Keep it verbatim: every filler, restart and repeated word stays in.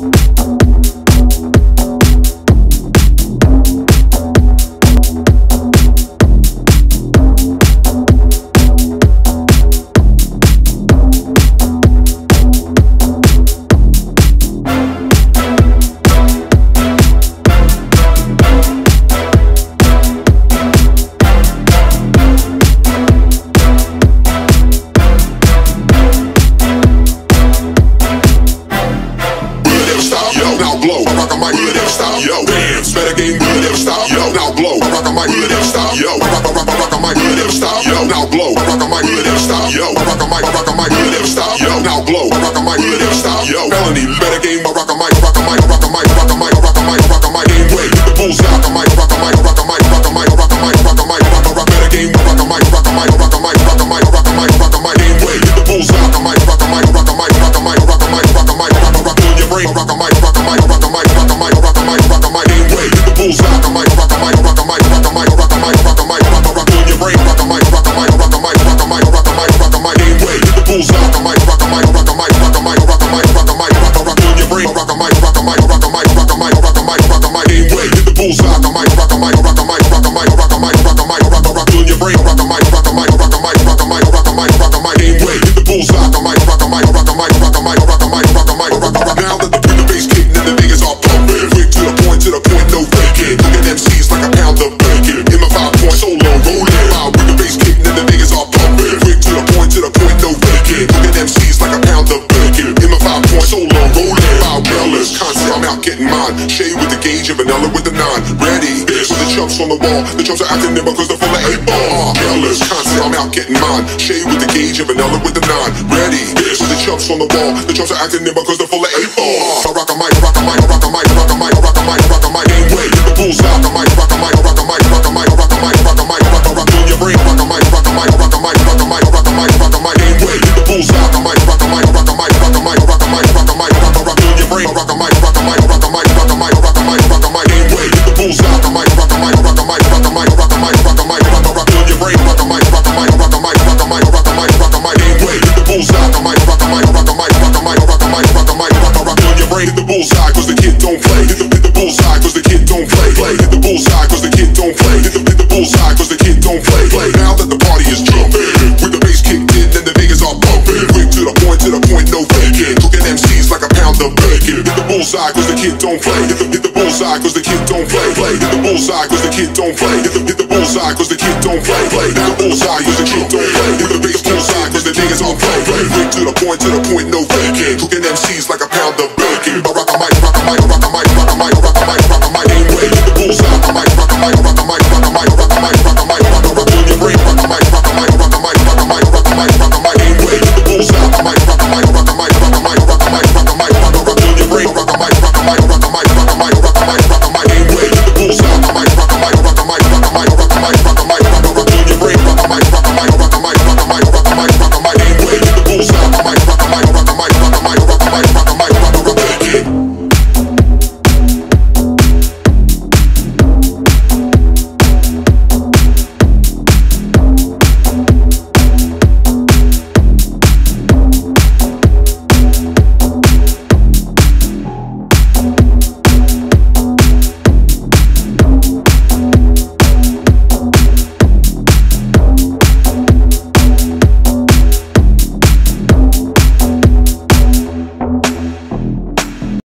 On the wall, the chumps are acting nimble cause they're full of eight ball. Careless concept, I'm out getting mine. Shade with the gauge and vanilla with the nine. Ready, bitch, with the chumps on the wall, the chumps are acting nimble cause they're full of eight ball. I rock a mic, rock a mic, rock a mic, rock a mic, rock a mic, rock a mic, game way. The bullseye, rock a mic, rock a mic, rock a mic, rock a mic, rock a mic, rock a mic, rock a rock on your brain. Rock a mic, rock a mic, rock a mic, rock a mic, rock a mic, rock a mic, game way. The bullseye, rock a mic, rock a mic, rock a mic, rock a mic, rock a mic, rock a mic, rock a rock on your brain. Rock a mic, rock a mic, rock a mic, rock a mic, rock a mic, rock a mic, game way. The bullseye, rock a mic, rock a mic, rock a mic, rock a mic, rock a mic, rock a mic, rock a rock on your brain. Rock a mic, rock a mic, rock a mic, rock a mic, rock a mic, rock a mic, game way. The bullseye, rock a mic, rock a mic, rock a mic, rock a mic, rock a mic, rock a mic, rock a rock on your brain. Hit the bullseye cause the kid don't play. Hit the, hit the bullseye cause the kid don't play. Play. Hit the bullseye cause the kid don't play. Hit the, hit the bullseye cause the kid don't play. Play. Now that the party is jumping, with the bass kicked in and the niggas are bumping. Quick to the point, to the point, no faking. Cooking M Cs like a pound of bacon. Hit the bullseye cause the kid don't play. Hit the, hit the bullseye cause the kid don't play. Play. Hit the bullseye cause the kid don't play. Hit the, hit the bullseye cause the kid don't play. Play. Now the bullseye cause the kid don't play. Hit the bass bullseye cause the niggas on play. Play. Quick to the point, to the point, no faking. Cooking M Cs like a pound of bacon. I rock a mic.